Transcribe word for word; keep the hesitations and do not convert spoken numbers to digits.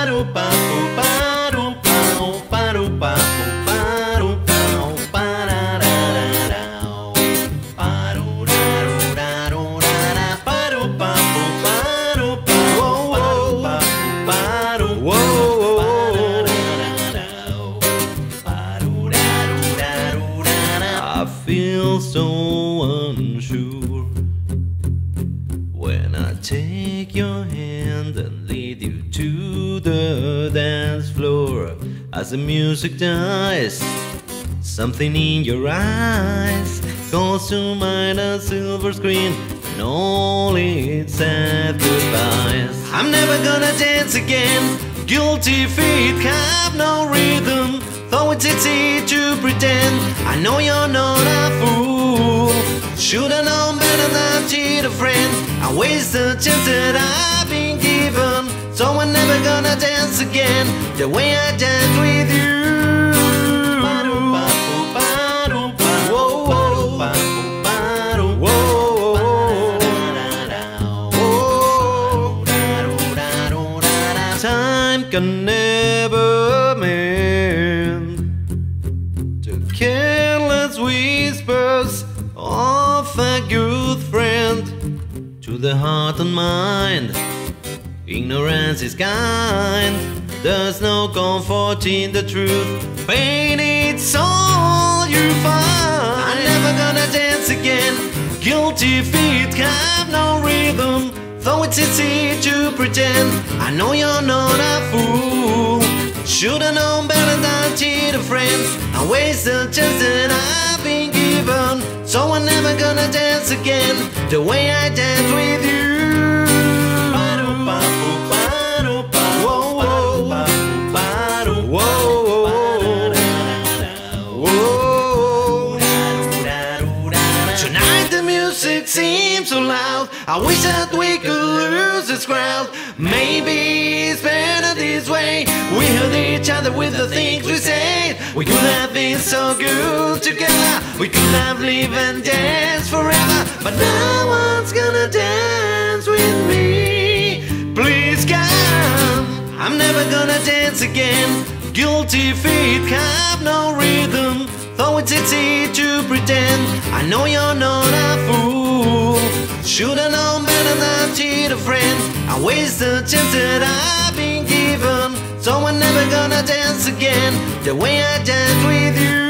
I feel so unsure when I take your hand and lead you to the dance floor. As the music dies, something in your eyes calls to mind a silver screen and all its sad goodbyes. I'm never gonna dance again. Guilty feet have no rhythm, though it's easy to pretend. I know you're not a fool. Should've known better than cheat a friend. I waste the chance that I've been given. So I'm never gonna dance again the way I danced with you. Time can never mend the careless whispers of a good friend. To the heart and mind, ignorance is kind. There's no comfort in the truth. Pain, it's all you find. I'm never gonna dance again. Guilty feet have no rhythm, though it's easy to pretend. I know you're not a fool. Should've known better than cheat a friend. I waste the chance that I've been given. So I'm never gonna dance again the way I danced with you. Tonight the music seems so loud. I wish that we could lose this crowd. Maybe it's better this way. We hurt each other with the things we said. We could have been so good together. We could have lived and danced forever. But no one's gonna dance with me. Please come. I'm never gonna dance again. Guilty feet have no rhythm, though it's easy to pretend. I know you're not a fool. Should've known better than cheat a friend. I waste the chance that I've been given. So I'm never gonna dance again the way I danced with you.